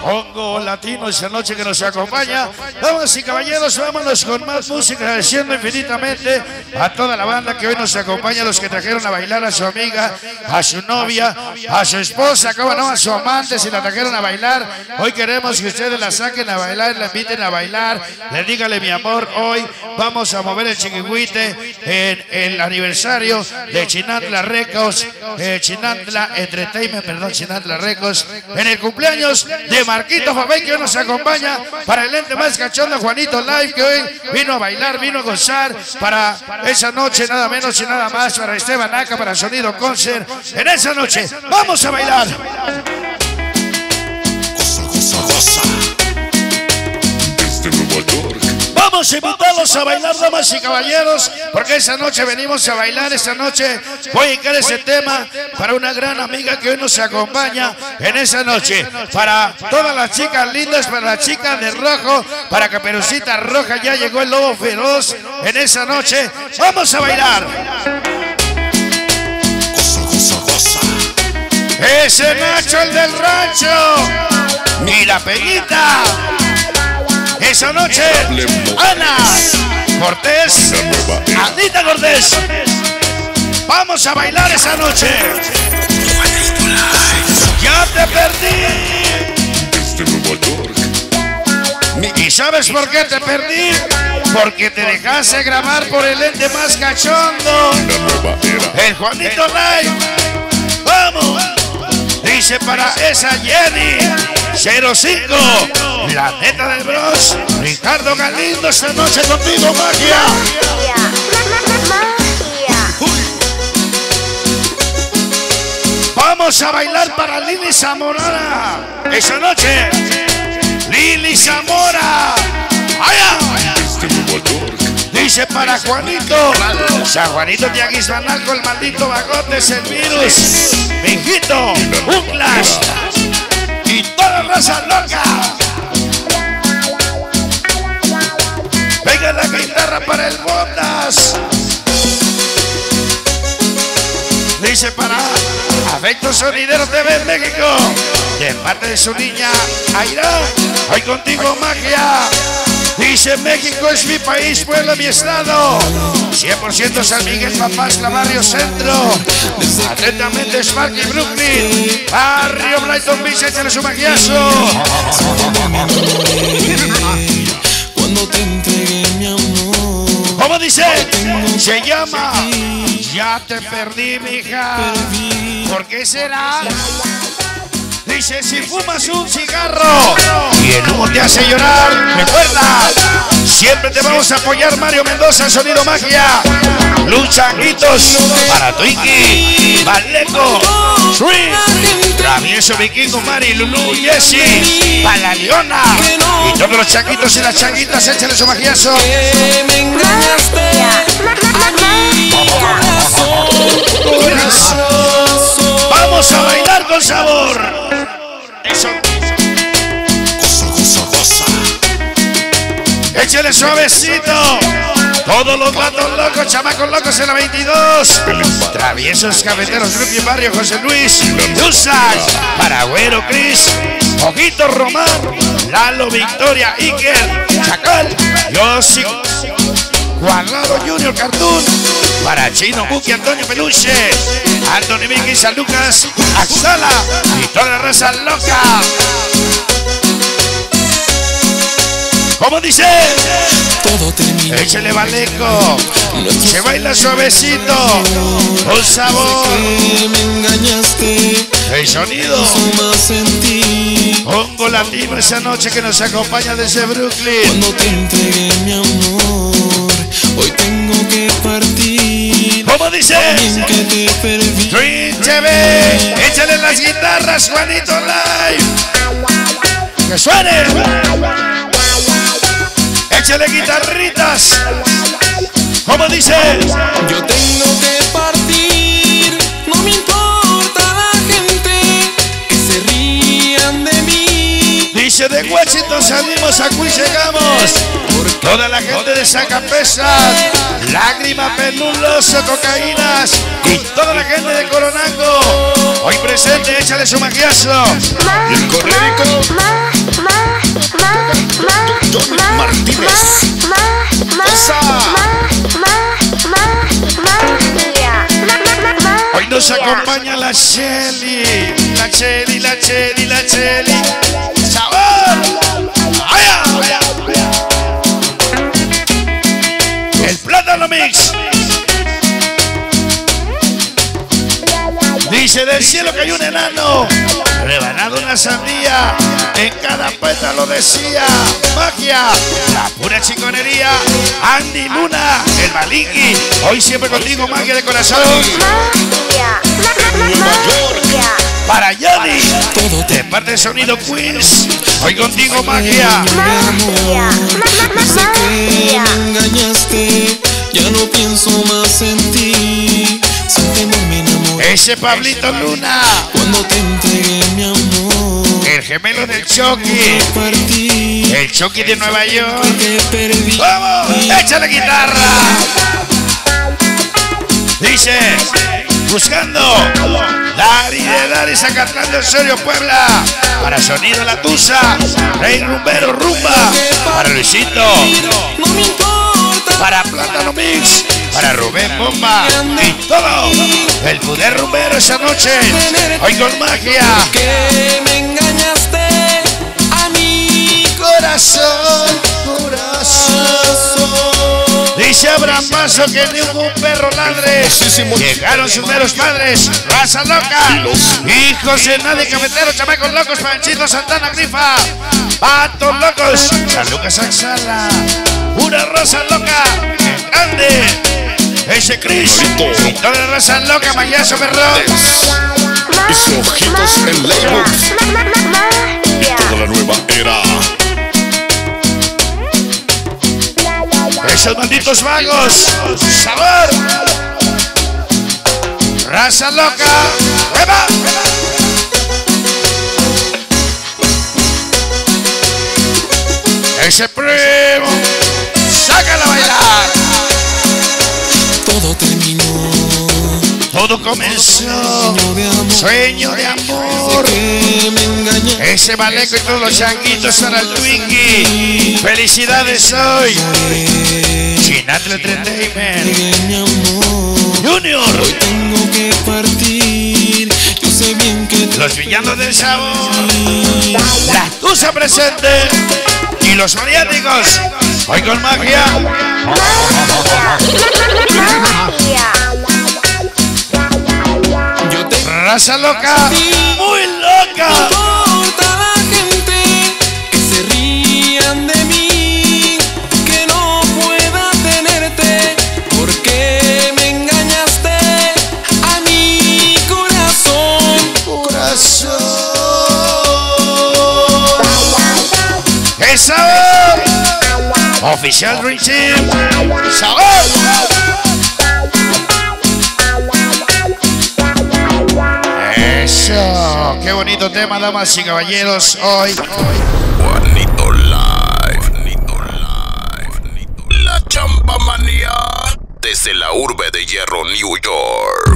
Hongo Latino esta noche que nos acompaña. Damas y caballeros, vámonos con más música, agradeciendo infinitamente a toda la banda que hoy nos acompaña, los que trajeron a bailar a su amiga, a su novia, a su esposa, cómo no, a su amante, si la trajeron a bailar. Hoy queremos que ustedes la saquen a bailar, la inviten a bailar, le dígale mi amor. Hoy vamos a mover el chiquihuite en el aniversario de Chinantla Records, Chinantla Entertainment, perdón, Chinantla Records, en el cumpleaños de Marquito Fabé, que hoy nos acompaña para el ente más cachondo, Juanito Live, que hoy vino a bailar, vino a gozar para esa noche, nada menos y nada más, para Esteban Aca, para Sonido Concert. En esa noche vamos a bailar. Goza, goza, goza. Desde Nueva York. Vamos a invitarlos a bailar, damas y caballeros, porque esa noche venimos a bailar. Esa noche voy a dedicar ese tema para una gran amiga que hoy nos acompaña en esa noche. Para todas las chicas lindas, para las chicas de rojo, para Caperucita Roja, ya llegó el lobo feroz. En esa noche vamos a bailar. Goza, goza, goza. Ese Nacho, el del rancho, y la Peguita. Esa noche, Ana Cortés, Anita Cortés. Vamos a bailar esa noche. Ya te perdí. Desde Nueva York. ¿Y sabes por qué te perdí? Porque te dejaste grabar por el ente más cachondo, La nueva era. el Juanito Live. Vamos. Dice para esa Jenny 05, la neta del Bronx, Ricardo Galindo, esta noche contigo, magia. Vamos a bailar para Lili Zamora esa noche. Lili Zamora. ¡Allá! Desde Nueva York. Dice para Juanito, San Juanito Tianguis Banalco, el maldito bagote es el virus. Mijito, un clash y toda raza loca. Venga la guitarra para el Bondas. Dice para Afectos Sonideros TV México, de parte de su niña Aira. Hoy contigo, magia. Dice México es mi país, pueblo, mi estado. 100% San Miguel, Papasla, Barrio Centro. Atentamente Sparky, Brooklyn. Barrio Brighton Beach, échale su magiazo. Cuando te entregué mi amor. ¿Cómo dice? Se llama Ya te perdí, mija. ¿Por qué será? Dice, si fumas un cigarro y el humo te hace llorar, recuerda, siempre te vamos a apoyar. Mario Mendoza, Sonido Magia. Luchanguitos para Twinkie, Valeco, Swing, Travieso Vikingo, Mari, Lulú, Jessy, para la Leona y todos los changuitos y las changuitas, échale su magiazo. Que me engañaste. Vamos a bailar con sabor. Eso. Goza, goza, goza. Échale suavecito. Todos los gatos locos, chamacos locos en la 22. Traviesos cafeteros, Grupo Barrio, José Luis, Luzas, Paragüero, Cris, Ojito Román, Lalo, Victoria, Iker, Chacal, Yossi, Guardado Junior, Cartoon, para Chino, Buki, Antonio Peluche, Anthony Vicky, San Lucas, Axala y toda la raza loca. ¿Cómo dice? Todo terminó. Échale Valeco. Se baila suavecito. Con sabor. Que me engañaste. El sonido. Más en ti. Hongo Latino esa noche que nos acompaña desde Brooklyn. Cuando te entregué mi amor, hoy tengo que partir. ¿Cómo dice? Bien que te perdí. Dream TV. Échale las guitarras, Juanito Live. Que suene. Échale guitarritas. ¿Cómo dice? Yo tengo que partir. No me importa la gente que se rían de mí. Dice de Washington salimos, aquí llegamos. Toda la gente de Zacapesas, Lágrima, Penuloso, Cocaínas y toda la gente de Coronango. Hoy presente, échale su magiazo. Y el Correrico. acompaña la Shelly. La Shelly, la Shelly, la Shelly. ¡Sabor! ¡Vaya! El Plátano Mix. Dice: del cielo cayó un enano, rebanado una sandía, en cada pétalo decía magia, la pura chingonería. Andy Luna, el Maliki, hoy siempre contigo, magia de corazón. Para Yanni, de parte de Sonido Queens, hoy contigo, magia. Desde que me engañaste, ya no pienso más en ti. Sin temor me enamoré. Ese Pablito Luna, Cuando te entregué mi amor, el gemelo del Chucky, partí. el Chucky de Nueva York. Te perdí. ¡Vamos! ¡Échale guitarra! Dice: buscando Dari Zacatlán del Osorio, Puebla. Para Sonido La Tusa, Rey Rumbero Rumba. Para Luisito, No me importa. para Plátano Mix, para Rubén Bomba y todo el poder rumbero esa noche. Hoy con magia. Que me engañaste a mi Corazón, dice Abraham Mazo que ningún perro ladre. Llegaron sus meros padres, raza loca, hijos de nadie, cafeteros, chamacos locos, Panchito Santana Grifa, patos locos, San Lucas Axala, una raza loca, grande, ese Chris, y toda la raza loca, Mayazo Berrón. Mis ojitos en Laybooks. Toda la nueva era. Esos malditos vagos, sabor, raza loca, ¡eva! Ese primo, sácala a bailar. Todo terminó. Todo comenzó, sueño de amor. Que me engañaste. Ese Baleco y todos los changuitos para el Twinkie. Felicidades hoy, Chinatl Entertainment, Mi amor. Junior, Hoy tengo que partir. Yo sé bien que te los villanos del sabor, la Tusa presente y los maniáticos. Hoy con magia. yo te Raza loca, muy loca. importa la gente que se rían de mí, que no pueda tenerte, porque me engañaste a mi corazón. ¡Qué sabor! Oficial Dream Team, sabor. Eso, qué bonito tema, damas y caballeros, hoy. Juanito Live. La Chamba Manía. Desde la urbe de Hierro, New York.